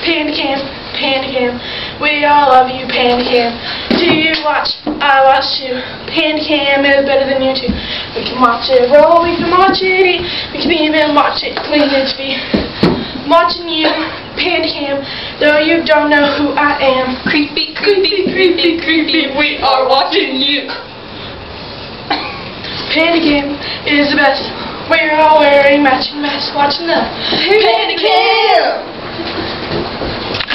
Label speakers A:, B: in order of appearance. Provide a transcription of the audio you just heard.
A: Panda Cam, Panda Cam. We all love you, Panda Cam. Do you watch? I watch too. Panda Cam is better than YouTube. We can watch it roll, we can watch it eat, we can even watch it clean its feet. I'm watching you, Panda Cam, though you don't know who I am.
B: Creepy, creepy, creepy, creepy, we are watching you.
A: Panda Cam is the best. We're all wearing matching masks, watching the Panda Cam.